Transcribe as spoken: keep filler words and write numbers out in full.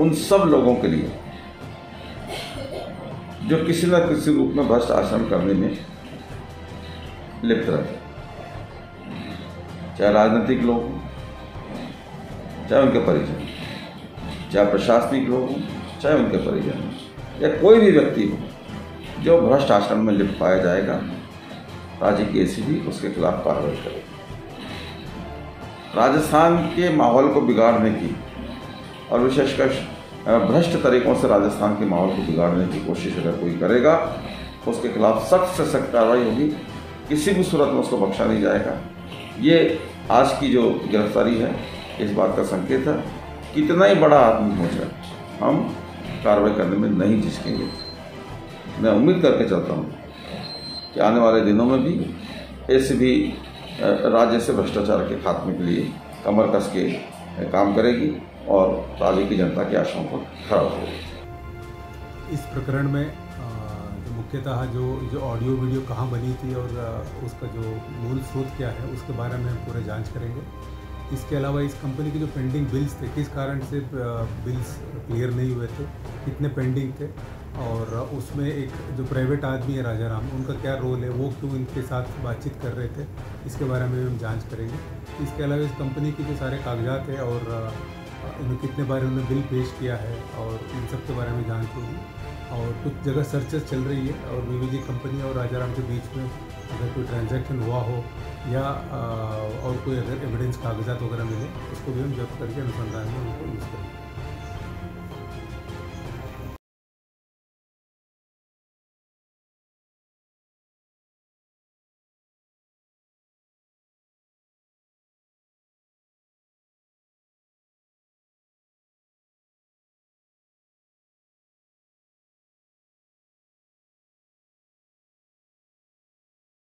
उन सब लोगों के लिए जो किसी न किसी रूप में भ्रष्ट आचरण करने में लिप्त रहते, चाहे राजनीतिक लोग हों, चाहे उनके परिजन, चाहे प्रशासनिक लोग हों, चाहे उनके परिजन हों, या कोई भी व्यक्ति हो जो भ्रष्ट आचरण में लिप्त पाया जाएगा, राज्य की एसीबी उसके खिलाफ कार्रवाई करेगी। राजस्थान के माहौल को बिगाड़ने की और विशेषकर भ्रष्ट तरीकों से राजस्थान के माहौल को बिगाड़ने की कोशिश अगर कोई करेगा तो उसके खिलाफ सख्त से सख्त कार्रवाई होगी, किसी भी सूरत में उसको बख्शा नहीं जाएगा। ये आज की जो गिरफ्तारी है इस बात का संकेत है, कितना ही बड़ा आदमी हो जाए हम कार्रवाई करने में नहीं झिझकेंगे। मैं उम्मीद करके चलता हूँ कि आने वाले दिनों में भी एसीबी राज्य से भ्रष्टाचार के खात्मे के लिए कमर कस के काम करेगी और राज्य की जनता की आशाओं को खरा होगी। इस प्रकरण में जो मुख्यतः जो जो ऑडियो वीडियो कहाँ बनी थी और उसका जो मूल स्रोत क्या है उसके बारे में हम पूरे जांच करेंगे। इसके अलावा इस कंपनी के जो पेंडिंग बिल्स थे, किस कारण से बिल्स क्लियर नहीं हुए थे, कितने पेंडिंग थे, और उसमें एक जो प्राइवेट आदमी है राजा राम, उनका क्या रोल है, वो क्यों इनके साथ बातचीत कर रहे थे, इसके बारे में हम जांच करेंगे। इसके अलावा इस कंपनी की जो सारे कागजात है और इन्हें कितने बार उन्होंने बिल पेश किया है और इन सब के बारे में जांच होगी। और कुछ जगह सर्चेस चल रही है और बीवीजी कंपनी और राजा राम के बीच में अगर कोई ट्रांजैक्शन हुआ हो या और कोई अगर एविडेंस कागजात वगैरह मिले उसको भी हम जब्त करके अनुसंधान में उनको